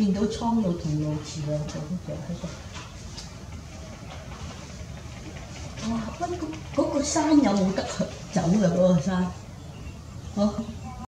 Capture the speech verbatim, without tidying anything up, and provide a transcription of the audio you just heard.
見到蒼鷺同鷺鷥兩個都仲喺度。哇！喂，嗰嗰個山有冇得走㗎？嗰個山，哦〜